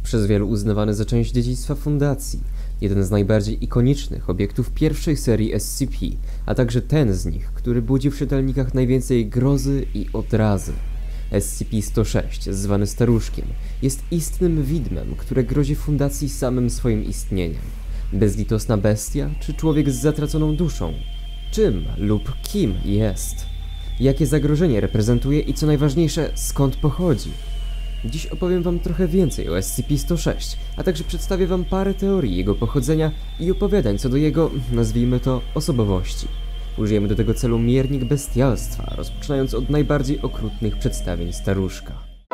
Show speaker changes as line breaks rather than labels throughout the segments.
przez wielu uznawany za część dziedzictwa Fundacji, jeden z najbardziej ikonicznych obiektów pierwszej serii SCP, a także ten z nich, który budzi w czytelnikach najwięcej grozy i odrazy. SCP-106, zwany Staruszkiem, jest istnym widmem, które grozi Fundacji samym swoim istnieniem. Bezlitosna bestia, czy człowiek z zatraconą duszą? Czym lub kim jest? Jakie zagrożenie reprezentuje i co najważniejsze, skąd pochodzi? Dziś opowiem wam trochę więcej o SCP-106, a także przedstawię wam parę teorii jego pochodzenia i opowiadań co do jego, nazwijmy to, osobowości. Użyjemy do tego celu miernik bestialstwa, rozpoczynając od najbardziej okrutnych przedstawień Staruszka.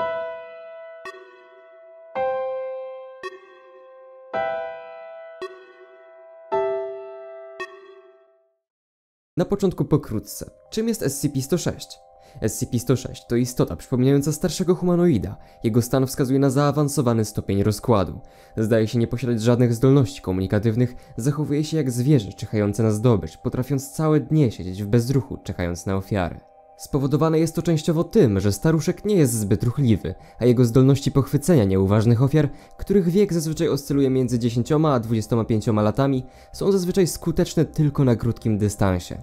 Na początku pokrótce, czym jest SCP-106? SCP-106 to istota przypominająca starszego humanoida. Jego stan wskazuje na zaawansowany stopień rozkładu. Zdaje się nie posiadać żadnych zdolności komunikatywnych, zachowuje się jak zwierzę czyhające na zdobycz, potrafiąc całe dnie siedzieć w bezruchu, czekając na ofiary. Spowodowane jest to częściowo tym, że staruszek nie jest zbyt ruchliwy, a jego zdolności pochwycenia nieuważnych ofiar, których wiek zazwyczaj oscyluje między 10 a 25 latami, są zazwyczaj skuteczne tylko na krótkim dystansie.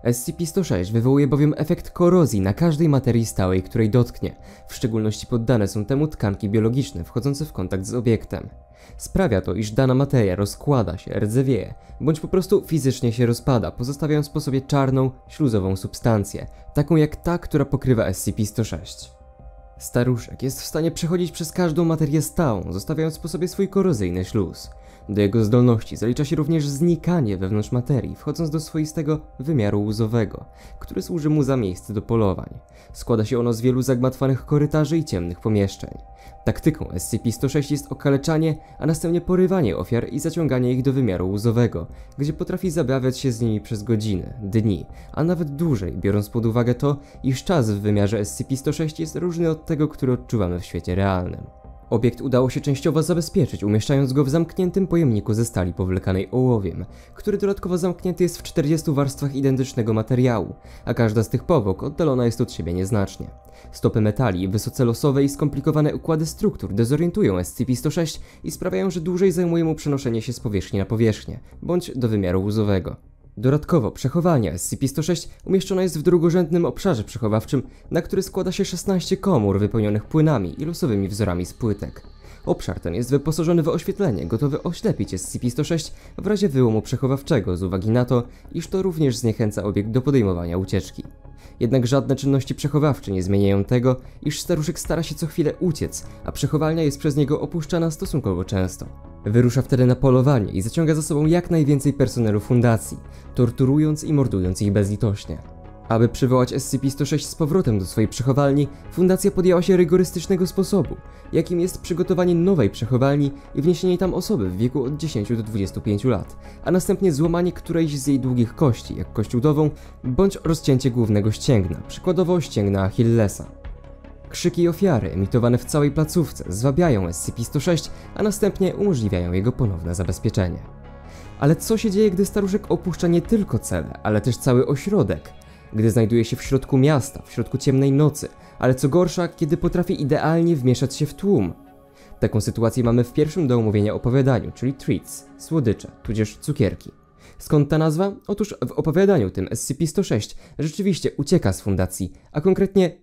SCP-106 wywołuje bowiem efekt korozji na każdej materii stałej, której dotknie. W szczególności poddane są temu tkanki biologiczne wchodzące w kontakt z obiektem. Sprawia to, iż dana materia rozkłada się, rdzewieje, bądź po prostu fizycznie się rozpada, pozostawiając po sobie czarną, śluzową substancję, taką jak ta, która pokrywa SCP-106. Staruszek jest w stanie przechodzić przez każdą materię stałą, zostawiając po sobie swój korozyjny śluz. Do jego zdolności zalicza się również znikanie wewnątrz materii, wchodząc do swoistego wymiaru łzowego, który służy mu za miejsce do polowań. Składa się ono z wielu zagmatwanych korytarzy i ciemnych pomieszczeń. Taktyką SCP-106 jest okaleczanie, a następnie porywanie ofiar i zaciąganie ich do wymiaru łzowego, gdzie potrafi zabawiać się z nimi przez godziny, dni, a nawet dłużej, biorąc pod uwagę to, iż czas w wymiarze SCP-106 jest różny od tego, który odczuwamy w świecie realnym. Obiekt udało się częściowo zabezpieczyć, umieszczając go w zamkniętym pojemniku ze stali powlekanej ołowiem, który dodatkowo zamknięty jest w 40 warstwach identycznego materiału, a każda z tych powłok oddalona jest od siebie nieznacznie. Stopy metali, wysoce losowe i skomplikowane układy struktur dezorientują SCP-106 i sprawiają, że dłużej zajmuje mu przenoszenie się z powierzchni na powierzchnię, bądź do wymiaru łzowego. Dodatkowo przechowalnia SCP-106 umieszczona jest w drugorzędnym obszarze przechowawczym, na który składa się 16 komór wypełnionych płynami i losowymi wzorami z płytek. Obszar ten jest wyposażony w oświetlenie, gotowy oślepić SCP-106 w razie wyłomu przechowawczego z uwagi na to, iż to również zniechęca obiekt do podejmowania ucieczki. Jednak żadne czynności przechowawcze nie zmieniają tego, iż staruszek stara się co chwilę uciec, a przechowalnia jest przez niego opuszczana stosunkowo często. Wyrusza wtedy na polowanie i zaciąga za sobą jak najwięcej personelu Fundacji, torturując i mordując ich bezlitośnie. Aby przywołać SCP-106 z powrotem do swojej przechowalni, Fundacja podjęła się rygorystycznego sposobu, jakim jest przygotowanie nowej przechowalni i wniesienie tam osoby w wieku od 10 do 25 lat, a następnie złamanie którejś z jej długich kości, jak kość udową, bądź rozcięcie głównego ścięgna, przykładowo ścięgna Achillesa. Krzyki ofiary emitowane w całej placówce zwabiają SCP-106, a następnie umożliwiają jego ponowne zabezpieczenie. Ale co się dzieje, gdy staruszek opuszcza nie tylko celę, ale też cały ośrodek? Gdy znajduje się w środku miasta, w środku ciemnej nocy, ale co gorsza, kiedy potrafi idealnie wmieszać się w tłum. Taką sytuację mamy w pierwszym do omówienia opowiadaniu, czyli treats, słodycze, tudzież cukierki. Skąd ta nazwa? Otóż w opowiadaniu tym SCP-106 rzeczywiście ucieka z Fundacji, a konkretnie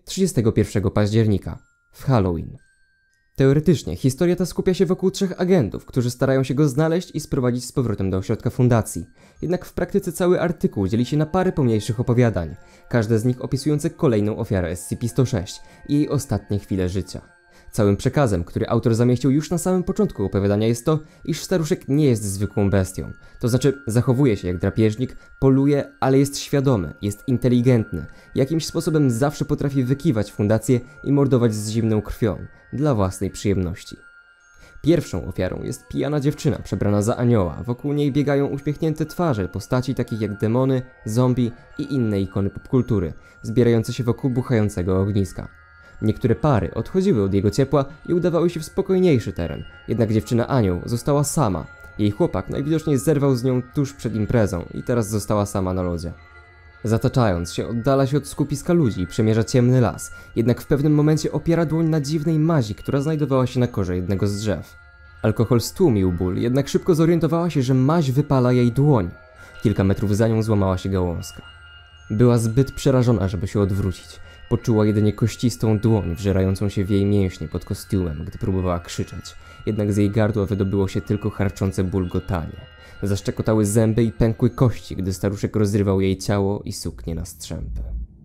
31 października, w Halloween. Teoretycznie historia ta skupia się wokół 3 agentów, którzy starają się go znaleźć i sprowadzić z powrotem do ośrodka Fundacji. Jednak w praktyce cały artykuł dzieli się na parę pomniejszych opowiadań, każde z nich opisujące kolejną ofiarę SCP-106 i jej ostatnie chwile życia. Całym przekazem, który autor zamieścił już na samym początku opowiadania jest to, iż staruszek nie jest zwykłą bestią. To znaczy zachowuje się jak drapieżnik, poluje, ale jest świadomy, jest inteligentny, jakimś sposobem zawsze potrafi wykiwać Fundację i mordować z zimną krwią, dla własnej przyjemności. Pierwszą ofiarą jest pijana dziewczyna przebrana za anioła, wokół niej biegają uśmiechnięte twarze postaci takich jak demony, zombie i inne ikony popkultury, zbierające się wokół buchającego ogniska. Niektóre pary odchodziły od jego ciepła i udawały się w spokojniejszy teren, jednak dziewczyna anioł została sama. Jej chłopak najwidoczniej zerwał z nią tuż przed imprezą i teraz została sama na lodzie. Zataczając się, oddala się od skupiska ludzi i przemierza ciemny las, jednak w pewnym momencie opiera dłoń na dziwnej mazi, która znajdowała się na korze jednego z drzew. Alkohol stłumił ból, jednak szybko zorientowała się, że maź wypala jej dłoń. Kilka metrów za nią złamała się gałązka. Była zbyt przerażona, żeby się odwrócić. Poczuła jedynie kościstą dłoń wżerającą się w jej mięśnie pod kostiumem, gdy próbowała krzyczeć. Jednak z jej gardła wydobyło się tylko harczące bulgotanie. Zaszczekotały zęby i pękły kości, gdy staruszek rozrywał jej ciało i suknię na strzępy.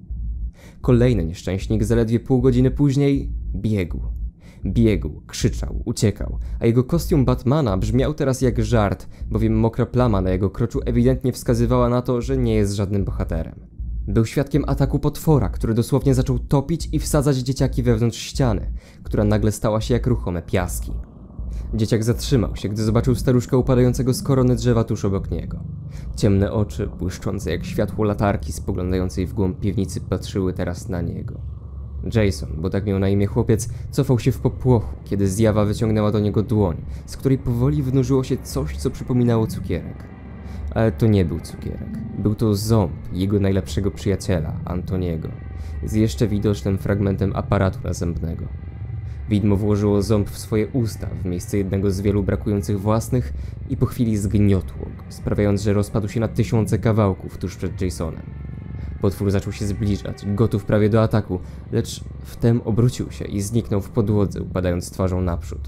Kolejny nieszczęśnik zaledwie pół godziny później biegł. Biegł, krzyczał, uciekał, a jego kostium Batmana brzmiał teraz jak żart, bowiem mokra plama na jego kroczu ewidentnie wskazywała na to, że nie jest żadnym bohaterem. Był świadkiem ataku potwora, który dosłownie zaczął topić i wsadzać dzieciaki wewnątrz ściany, która nagle stała się jak ruchome piaski. Dzieciak zatrzymał się, gdy zobaczył staruszka upadającego z korony drzewa tuż obok niego. Ciemne oczy, błyszczące jak światło latarki spoglądającej w głąb piwnicy, patrzyły teraz na niego. Jason, bo tak miał na imię chłopiec, cofał się w popłochu, kiedy zjawa wyciągnęła do niego dłoń, z której powoli wynurzyło się coś, co przypominało cukierek. Ale to nie był cukierek. Był to ząb jego najlepszego przyjaciela, Antoniego, z jeszcze widocznym fragmentem aparatu nazębnego. Widmo włożyło ząb w swoje usta, w miejsce jednego z wielu brakujących własnych i po chwili zgniotło go, sprawiając, że rozpadł się na tysiące kawałków tuż przed Jasonem. Potwór zaczął się zbliżać, gotów prawie do ataku, lecz wtem obrócił się i zniknął w podłodze, upadając twarzą naprzód.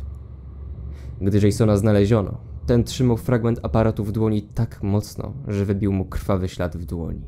Gdy Jasona znaleziono, ten trzymał fragment aparatu w dłoni tak mocno, że wybił mu krwawy ślad w dłoni.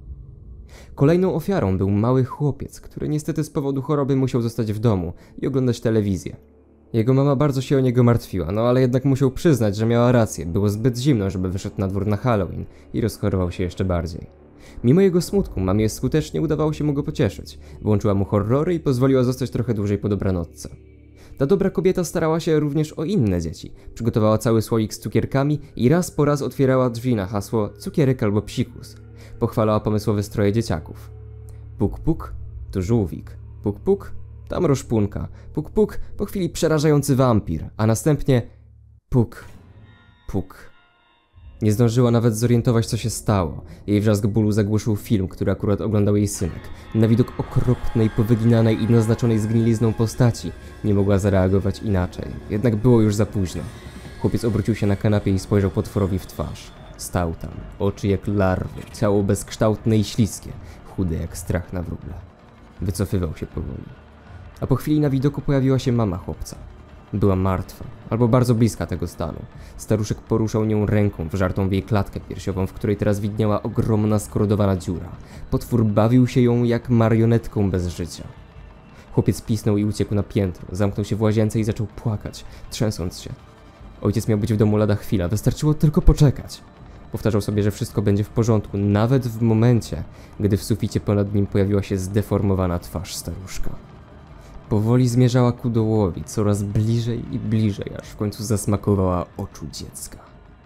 Kolejną ofiarą był mały chłopiec, który niestety z powodu choroby musiał zostać w domu i oglądać telewizję. Jego mama bardzo się o niego martwiła, no ale jednak musiał przyznać, że miała rację, było zbyt zimno, żeby wyszedł na dwór na Halloween i rozchorował się jeszcze bardziej. Mimo jego smutku, mamie skutecznie udawało się mu go pocieszyć. Włączyła mu horrory i pozwoliła zostać trochę dłużej po dobranocce. Ta dobra kobieta starała się również o inne dzieci. Przygotowała cały słoik z cukierkami i raz po raz otwierała drzwi na hasło cukierek albo psikus. Pochwalała pomysłowe stroje dzieciaków. Puk puk, to żółwik. Puk puk, tam roszpunka. Puk puk, po chwili przerażający wampir, a następnie puk, puk. Nie zdążyła nawet zorientować, co się stało. Jej wrzask bólu zagłuszył film, który akurat oglądał jej synek. Na widok okropnej, powyginanej i naznaczonej zgnilizną postaci nie mogła zareagować inaczej. Jednak było już za późno. Chłopiec obrócił się na kanapie i spojrzał potworowi w twarz. Stał tam, oczy jak larwy, ciało bezkształtne i śliskie, chude jak strach na wróble. Wycofywał się powoli. A po chwili na widoku pojawiła się mama chłopca. Była martwa, albo bardzo bliska tego stanu. Staruszek poruszał nią ręką, wżartą w jej klatkę piersiową, w której teraz widniała ogromna, skorodowana dziura. Potwór bawił się ją jak marionetką bez życia. Chłopiec pisnął i uciekł na piętro, zamknął się w łazience i zaczął płakać, trzęsąc się. Ojciec miał być w domu lada chwila, wystarczyło tylko poczekać. Powtarzał sobie, że wszystko będzie w porządku, nawet w momencie, gdy w suficie ponad nim pojawiła się zdeformowana twarz staruszka. Powoli zmierzała ku dołowi, coraz bliżej i bliżej, aż w końcu zasmakowała oczu dziecka.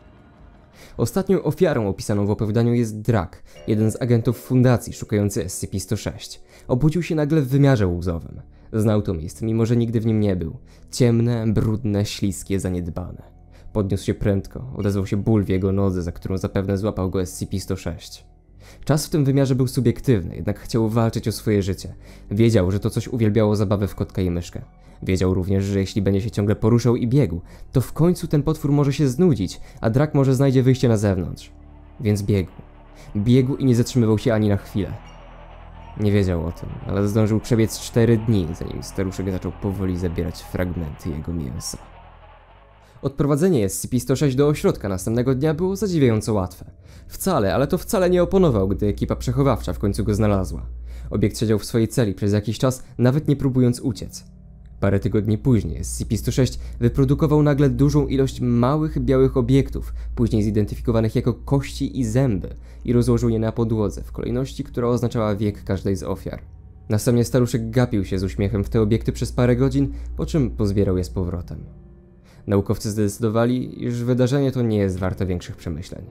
Ostatnią ofiarą opisaną w opowiadaniu jest Drak, jeden z agentów fundacji szukający SCP-106. Obudził się nagle w wymiarze łzowym. Znał to miejsce, mimo że nigdy w nim nie był. Ciemne, brudne, śliskie, zaniedbane. Podniósł się prędko, odezwał się ból w jego nodze, za którą zapewne złapał go SCP-106. Czas w tym wymiarze był subiektywny, jednak chciał walczyć o swoje życie. Wiedział, że to coś uwielbiało zabawę w kotka i myszkę. Wiedział również, że jeśli będzie się ciągle poruszał i biegł, to w końcu ten potwór może się znudzić, a Drak może znajdzie wyjście na zewnątrz. Więc biegł. Biegł i nie zatrzymywał się ani na chwilę. Nie wiedział o tym, ale zdążył przebiec 4 dni, zanim staruszek zaczął powoli zabierać fragmenty jego mięsa. Odprowadzenie SCP-106 do ośrodka następnego dnia było zadziwiająco łatwe. Wcale, ale to wcale nie oponował, gdy ekipa przechowawcza w końcu go znalazła. Obiekt siedział w swojej celi przez jakiś czas, nawet nie próbując uciec. Parę tygodni później SCP-106 wyprodukował nagle dużą ilość małych, białych obiektów, później zidentyfikowanych jako kości i zęby, i rozłożył je na podłodze w kolejności, która oznaczała wiek każdej z ofiar. Następnie staruszek gapił się z uśmiechem w te obiekty przez parę godzin, po czym pozbierał je z powrotem. Naukowcy zdecydowali, iż wydarzenie to nie jest warte większych przemyśleń.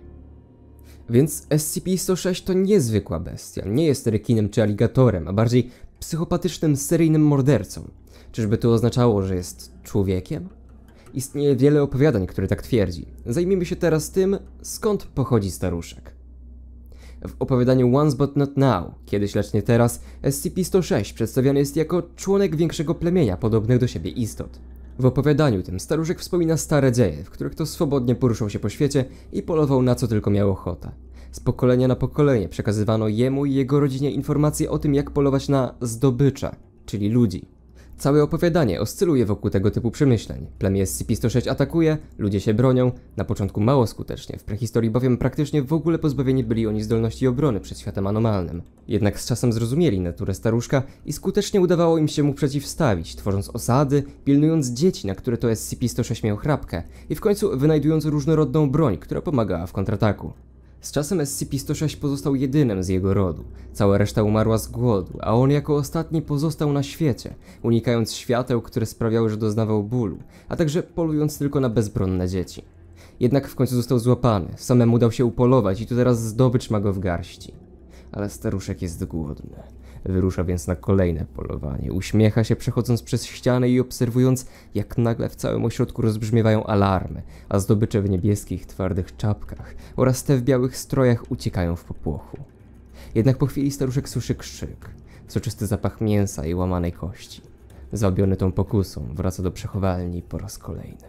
Więc SCP-106 to niezwykła bestia, nie jest rekinem czy aligatorem, a bardziej psychopatycznym seryjnym mordercą. Czyżby to oznaczało, że jest człowiekiem? Istnieje wiele opowiadań, które tak twierdzi. Zajmijmy się teraz tym, skąd pochodzi staruszek. W opowiadaniu Once But Not Now, kiedyś lecz nie teraz, SCP-106 przedstawiany jest jako członek większego plemienia podobnych do siebie istot. W opowiadaniu tym staruszek wspomina stare dzieje, w których to swobodnie poruszał się po świecie i polował na co tylko miał ochotę. Z pokolenia na pokolenie przekazywano jemu i jego rodzinie informacje o tym, jak polować na zdobycze, czyli ludzi. Całe opowiadanie oscyluje wokół tego typu przemyśleń. Plemię SCP-106 atakuje, ludzie się bronią, na początku mało skutecznie, w prehistorii bowiem praktycznie w ogóle pozbawieni byli oni zdolności obrony przed światem anomalnym. Jednak z czasem zrozumieli naturę staruszka i skutecznie udawało im się mu przeciwstawić, tworząc osady, pilnując dzieci, na które to SCP-106 miał chrapkę i w końcu wynajdując różnorodną broń, która pomagała w kontrataku. Z czasem SCP-106 pozostał jedynym z jego rodu. Cała reszta umarła z głodu, a on jako ostatni pozostał na świecie, unikając świateł, które sprawiały, że doznawał bólu, a także polując tylko na bezbronne dzieci. Jednak w końcu został złapany, samemu dał się upolować i tu teraz zdobycz ma go w garści. Ale staruszek jest głodny. Wyrusza więc na kolejne polowanie. Uśmiecha się przechodząc przez ścianę i obserwując, jak nagle w całym ośrodku rozbrzmiewają alarmy, a zdobycze w niebieskich, twardych czapkach oraz te w białych strojach uciekają w popłochu. Jednak po chwili staruszek słyszy krzyk, soczysty zapach mięsa i łamanej kości. Zaobiony tą pokusą wraca do przechowalni po raz kolejny.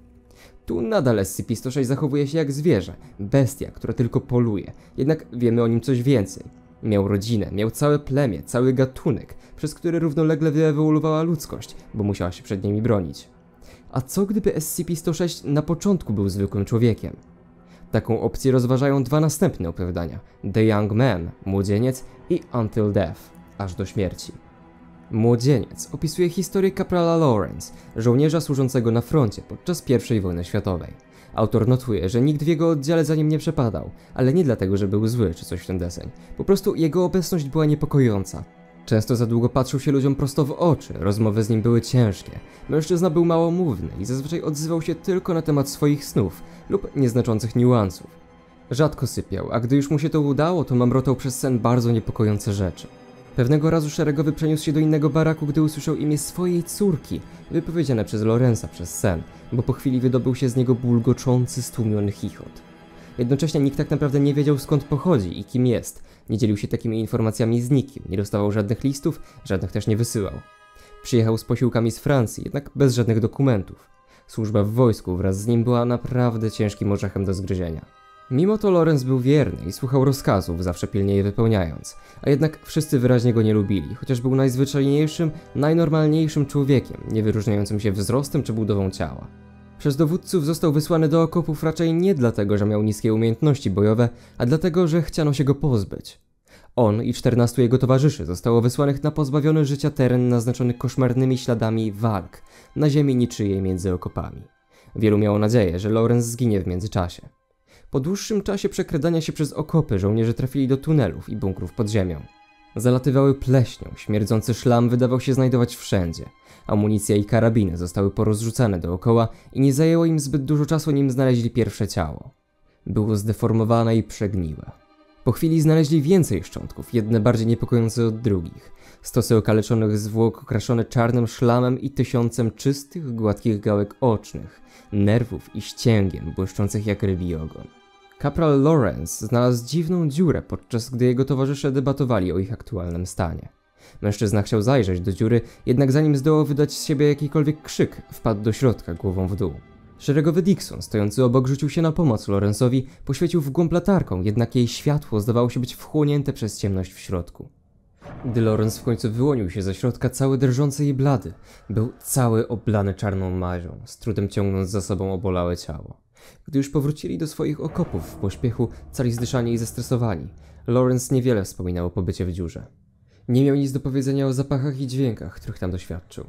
Tu nadal SCP-106 zachowuje się jak zwierzę, bestia, która tylko poluje, jednak wiemy o nim coś więcej. Miał rodzinę, miał całe plemię, cały gatunek, przez który równolegle wyewoluowała ludzkość, bo musiała się przed nimi bronić. A co gdyby SCP-106 na początku był zwykłym człowiekiem? Taką opcję rozważają dwa następne opowiadania: The Young Man, młodzieniec i Until Death, aż do śmierci. Młodzieniec opisuje historię kaprala Lawrence, żołnierza służącego na froncie podczas I wojny światowej. Autor notuje, że nikt w jego oddziale za nim nie przepadał, ale nie dlatego, że był zły czy coś w ten deseń. Po prostu jego obecność była niepokojąca. Często za długo patrzył się ludziom prosto w oczy, rozmowy z nim były ciężkie. Mężczyzna był małomówny i zazwyczaj odzywał się tylko na temat swoich snów lub nieznaczących niuansów. Rzadko sypiał, a gdy już mu się to udało, to mamrotał przez sen bardzo niepokojące rzeczy. Pewnego razu szeregowy przeniósł się do innego baraku, gdy usłyszał imię swojej córki, wypowiedziane przez Lawrence'a przez sen, bo po chwili wydobył się z niego bulgoczący, stłumiony chichot. Jednocześnie nikt tak naprawdę nie wiedział, skąd pochodzi i kim jest. Nie dzielił się takimi informacjami z nikim, nie dostawał żadnych listów, żadnych też nie wysyłał. Przyjechał z posiłkami z Francji, jednak bez żadnych dokumentów. Służba w wojsku wraz z nim była naprawdę ciężkim orzechem do zgryzienia. Mimo to Lawrence był wierny i słuchał rozkazów, zawsze pilnie je wypełniając, a jednak wszyscy wyraźnie go nie lubili, chociaż był najzwyczajniejszym, najnormalniejszym człowiekiem, nie wyróżniającym się wzrostem czy budową ciała. Przez dowódców został wysłany do okopów raczej nie dlatego, że miał niskie umiejętności bojowe, a dlatego, że chciano się go pozbyć. On i 14 jego towarzyszy zostało wysłanych na pozbawiony życia teren naznaczony koszmarnymi śladami walk, na ziemi niczyjej między okopami. Wielu miało nadzieję, że Lawrence zginie w międzyczasie. Po dłuższym czasie przekradania się przez okopy żołnierze trafili do tunelów i bunkrów pod ziemią. Zalatywały pleśnią, śmierdzący szlam wydawał się znajdować wszędzie. Amunicja i karabiny zostały porozrzucane dookoła i nie zajęło im zbyt dużo czasu, nim znaleźli pierwsze ciało. Było zdeformowane i przegniłe. Po chwili znaleźli więcej szczątków, jedne bardziej niepokojące od drugich. Stosy okaleczonych zwłok okraszone czarnym szlamem i tysiącem czystych, gładkich gałek ocznych, nerwów i ścięgien błyszczących jak rybi ogon. Kapral Lawrence znalazł dziwną dziurę, podczas gdy jego towarzysze debatowali o ich aktualnym stanie. Mężczyzna chciał zajrzeć do dziury, jednak zanim zdołał wydać z siebie jakikolwiek krzyk, wpadł do środka głową w dół. Szeregowy Dixon, stojący obok, rzucił się na pomoc Lawrence'owi, poświecił w głąb latarką, jednak jej światło zdawało się być wchłonięte przez ciemność w środku. Gdy Lawrence w końcu wyłonił się ze środka, cały drżący i blady, był cały oblany czarną mazią, z trudem ciągnąc za sobą obolałe ciało. Gdy już powrócili do swoich okopów w pośpiechu, cali zdyszani i zestresowani, Lawrence niewiele wspominał o pobycie w dziurze. Nie miał nic do powiedzenia o zapachach i dźwiękach, których tam doświadczył.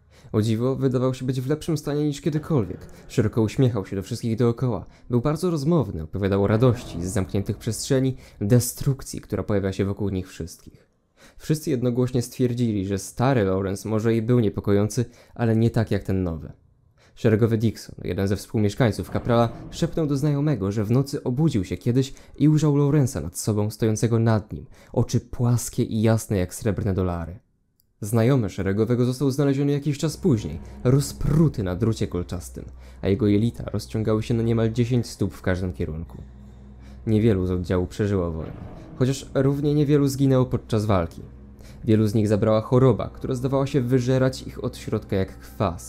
O dziwo, wydawał się być w lepszym stanie niż kiedykolwiek. Szeroko uśmiechał się do wszystkich dookoła. Był bardzo rozmowny, opowiadał o radości z zamkniętych przestrzeni, destrukcji, która pojawia się wokół nich wszystkich. Wszyscy jednogłośnie stwierdzili, że stary Lawrence może i był niepokojący, ale nie tak jak ten nowy. Szeregowy Dixon, jeden ze współmieszkańców kaprala, szepnął do znajomego, że w nocy obudził się kiedyś i ujrzał Lawrence'a nad sobą, stojącego nad nim, oczy płaskie i jasne jak srebrne dolary. Znajomy Szeregowego został znaleziony jakiś czas później, rozpruty na drucie kolczastym, a jego jelita rozciągały się na niemal 10 stóp w każdym kierunku. Niewielu z oddziału przeżyło wojnę, chociaż równie niewielu zginęło podczas walki. Wielu z nich zabrała choroba, która zdawała się wyżerać ich od środka jak kwas.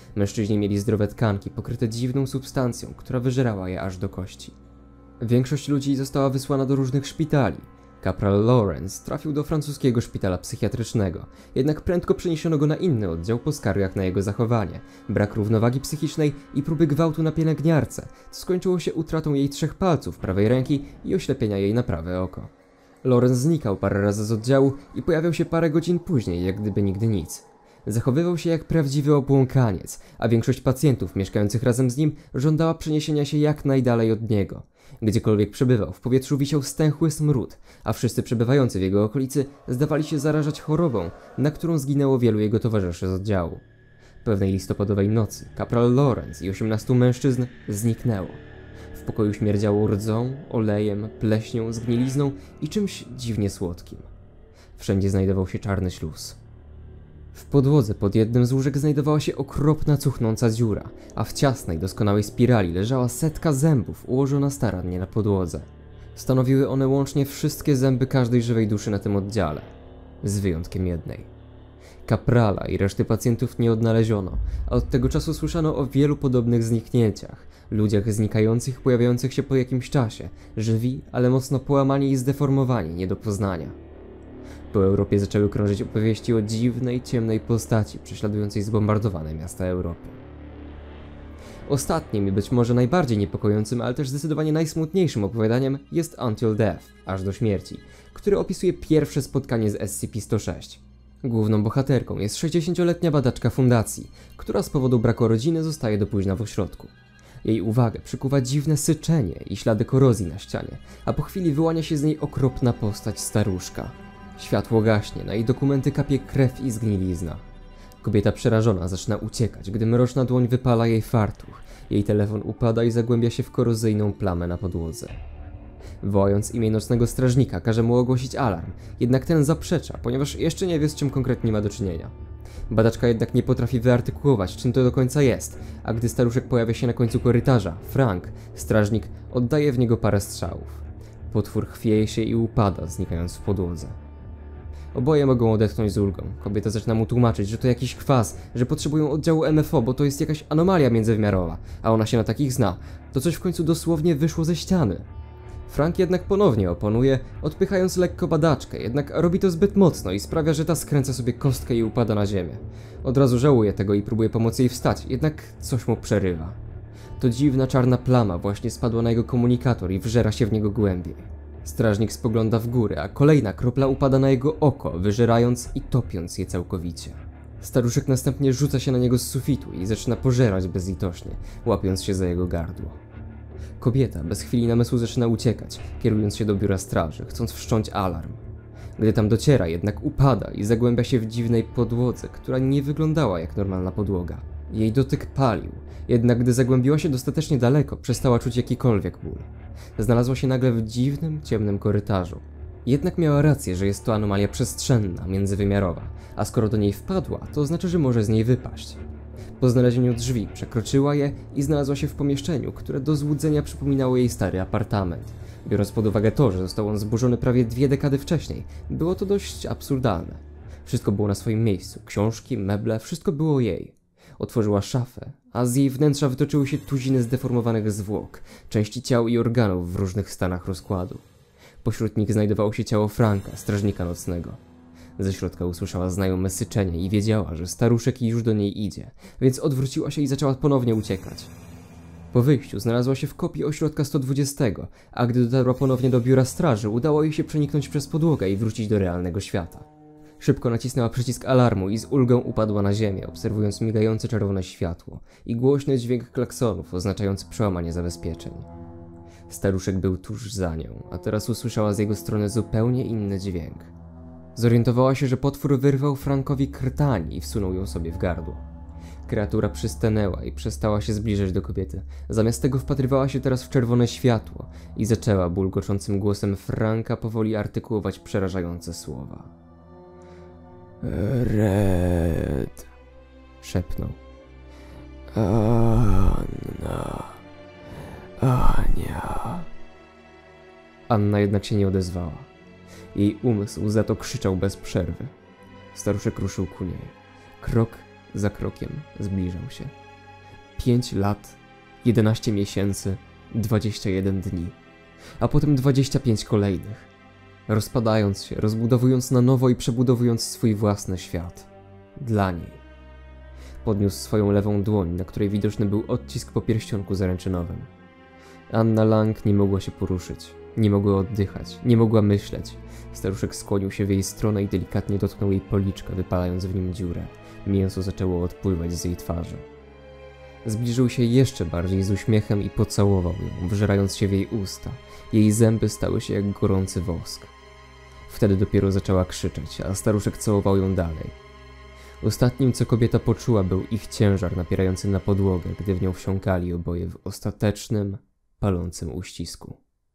Mężczyźni mieli zdrowe tkanki pokryte dziwną substancją, która wyżerała je aż do kości. Większość ludzi została wysłana do różnych szpitali. Kapral Lawrence trafił do francuskiego szpitala psychiatrycznego, jednak prędko przeniesiono go na inny oddział po skargach na jego zachowanie, brak równowagi psychicznej i próby gwałtu na pielęgniarce, co skończyło się utratą jej 3 palców prawej ręki i oślepienia jej na prawe oko. Lawrence znikał parę razy z oddziału i pojawiał się parę godzin później, jak gdyby nigdy nic. Zachowywał się jak prawdziwy obłąkaniec, a większość pacjentów mieszkających razem z nim żądała przeniesienia się jak najdalej od niego. Gdziekolwiek przebywał, w powietrzu wisiał stęchły smród, a wszyscy przebywający w jego okolicy zdawali się zarażać chorobą, na którą zginęło wielu jego towarzyszy z oddziału. Pewnej listopadowej nocy kapral Lawrence i 18 mężczyzn zniknęło. W pokoju śmierdziało rdzą, olejem, pleśnią, zgnilizną i czymś dziwnie słodkim. Wszędzie znajdował się czarny śluz. W podłodze pod jednym z łóżek znajdowała się okropna, cuchnąca dziura, a w ciasnej, doskonałej spirali leżała setka zębów ułożona starannie na podłodze. Stanowiły one łącznie wszystkie zęby każdej żywej duszy na tym oddziale, z wyjątkiem jednej. Kaprala i reszty pacjentów nie odnaleziono, a od tego czasu słyszano o wielu podobnych zniknięciach, ludziach znikających i pojawiających się po jakimś czasie, żywi, ale mocno połamani i zdeformowani, nie do poznania. Po Europie zaczęły krążyć opowieści o dziwnej, ciemnej postaci prześladującej zbombardowane miasta Europy. Ostatnim i być może najbardziej niepokojącym, ale też zdecydowanie najsmutniejszym opowiadaniem jest Until Death, aż do śmierci, który opisuje pierwsze spotkanie z SCP-106. Główną bohaterką jest 60-letnia badaczka fundacji, która z powodu braku rodziny zostaje do późna w ośrodku. Jej uwagę przykuwa dziwne syczenie i ślady korozji na ścianie, a po chwili wyłania się z niej okropna postać staruszka. Światło gaśnie, na jej dokumenty kapie krew i zgnilizna. Kobieta przerażona zaczyna uciekać, gdy mroczna dłoń wypala jej fartuch. Jej telefon upada i zagłębia się w korozyjną plamę na podłodze. Wołając imię nocnego strażnika, każe mu ogłosić alarm, jednak ten zaprzecza, ponieważ jeszcze nie wie, z czym konkretnie ma do czynienia. Badaczka jednak nie potrafi wyartykułować, czym to do końca jest, a gdy staruszek pojawia się na końcu korytarza, Frank, strażnik, oddaje w niego parę strzałów. Potwór chwieje się i upada, znikając w podłodze. Oboje mogą odetchnąć z ulgą. Kobieta zaczyna mu tłumaczyć, że to jakiś kwas, że potrzebują oddziału MFO, bo to jest jakaś anomalia międzywymiarowa, a ona się na takich zna. To coś w końcu dosłownie wyszło ze ściany. Frank jednak ponownie oponuje, odpychając lekko badaczkę, jednak robi to zbyt mocno i sprawia, że ta skręca sobie kostkę i upada na ziemię. Od razu żałuje tego i próbuje pomóc jej wstać, jednak coś mu przerywa. To dziwna czarna plama właśnie spadła na jego komunikator i wżera się w niego głębiej. Strażnik spogląda w górę, a kolejna kropla upada na jego oko, wyżerając i topiąc je całkowicie. Staruszek następnie rzuca się na niego z sufitu i zaczyna pożerać bezlitośnie, łapiąc się za jego gardło. Kobieta bez chwili namysłu zaczyna uciekać, kierując się do biura straży, chcąc wszcząć alarm. Gdy tam dociera, jednak upada i zagłębia się w dziwnej podłodze, która nie wyglądała jak normalna podłoga. Jej dotyk palił, jednak gdy zagłębiła się dostatecznie daleko, przestała czuć jakikolwiek ból. Znalazła się nagle w dziwnym, ciemnym korytarzu. Jednak miała rację, że jest to anomalia przestrzenna, międzywymiarowa, a skoro do niej wpadła, to znaczy, że może z niej wypaść. Po znalezieniu drzwi przekroczyła je i znalazła się w pomieszczeniu, które do złudzenia przypominało jej stary apartament. Biorąc pod uwagę to, że został on zburzony prawie 2 dekady wcześniej, było to dość absurdalne. Wszystko było na swoim miejscu, książki, meble, wszystko było jej. Otworzyła szafę, a z jej wnętrza wytoczyły się tuziny zdeformowanych zwłok, części ciał i organów w różnych stanach rozkładu. Pośród nich znajdowało się ciało Franka, strażnika nocnego. Ze środka usłyszała znajome syczenie i wiedziała, że staruszek już do niej idzie, więc odwróciła się i zaczęła ponownie uciekać. Po wyjściu znalazła się w kopii ośrodka 120, a gdy dotarła ponownie do biura straży, udało jej się przeniknąć przez podłogę i wrócić do realnego świata. Szybko nacisnęła przycisk alarmu i z ulgą upadła na ziemię, obserwując migające czerwone światło i głośny dźwięk klaksonów oznaczający przełamanie zabezpieczeń. Staruszek był tuż za nią, a teraz usłyszała z jego strony zupełnie inny dźwięk. Zorientowała się, że potwór wyrwał Frankowi krtań i wsunął ją sobie w gardło. Kreatura przystanęła i przestała się zbliżać do kobiety. Zamiast tego wpatrywała się teraz w czerwone światło i zaczęła bulgoczącym głosem Franka powoli artykułować przerażające słowa. Red, szepnął. Anna, Ania. Anna jednak się nie odezwała. Jej umysł za to krzyczał bez przerwy. Staruszek ruszył ku niej. Krok za krokiem zbliżał się. 5 lat, 11 miesięcy, 21 dni, a potem 25 kolejnych. Rozpadając się, rozbudowując na nowo i przebudowując swój własny świat. Dla niej. Podniósł swoją lewą dłoń, na której widoczny był odcisk po pierścionku zaręczynowym. Anna Lang nie mogła się poruszyć, nie mogła oddychać, nie mogła myśleć. Staruszek skłonił się w jej stronę i delikatnie dotknął jej policzka, wypalając w nim dziurę. Mięso zaczęło odpływać z jej twarzy. Zbliżył się jeszcze bardziej z uśmiechem i pocałował ją, wżerając się w jej usta. Jej zęby stały się jak gorący wosk. Wtedy dopiero zaczęła krzyczeć, a staruszek całował ją dalej. Ostatnim, co kobieta poczuła, był ich ciężar napierający na podłogę, gdy w nią wsiąkali oboje w ostatecznym, palącym uścisku.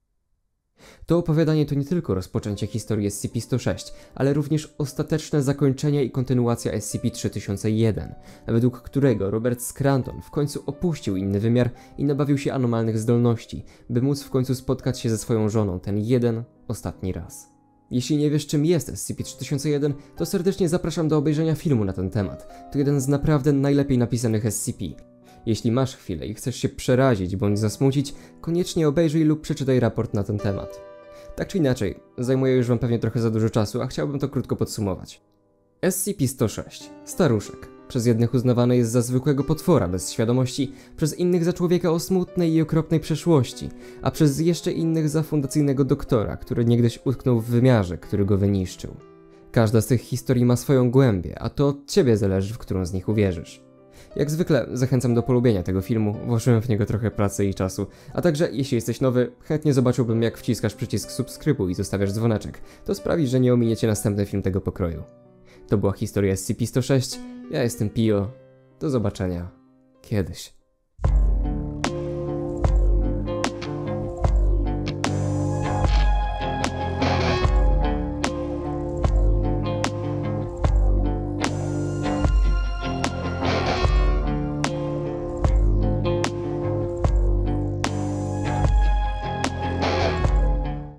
To opowiadanie to nie tylko rozpoczęcie historii SCP-106, ale również ostateczne zakończenie i kontynuacja SCP-3001, według którego Robert Scranton w końcu opuścił inny wymiar i nabawił się anomalnych zdolności, by móc w końcu spotkać się ze swoją żoną ten jeden, ostatni raz. Jeśli nie wiesz, czym jest SCP-3001, to serdecznie zapraszam do obejrzenia filmu na ten temat. To jeden z naprawdę najlepiej napisanych SCP. Jeśli masz chwilę i chcesz się przerazić bądź zasmucić, koniecznie obejrzyj lub przeczytaj raport na ten temat. Tak czy inaczej, zajmuje już wam pewnie trochę za dużo czasu, a chciałbym to krótko podsumować. SCP-106. Staruszek. Przez jednych uznawany jest za zwykłego potwora bez świadomości, przez innych za człowieka o smutnej i okropnej przeszłości, a przez jeszcze innych za fundacyjnego doktora, który niegdyś utknął w wymiarze, który go wyniszczył. Każda z tych historii ma swoją głębię, a to od ciebie zależy, w którą z nich uwierzysz. Jak zwykle zachęcam do polubienia tego filmu, włożyłem w niego trochę pracy i czasu, a także jeśli jesteś nowy, chętnie zobaczyłbym, jak wciskasz przycisk subskrybuj i zostawiasz dzwoneczek. To sprawi, że nie ominiecie następny film tego pokroju. To była historia SCP-106, ja jestem Pio, do zobaczenia kiedyś.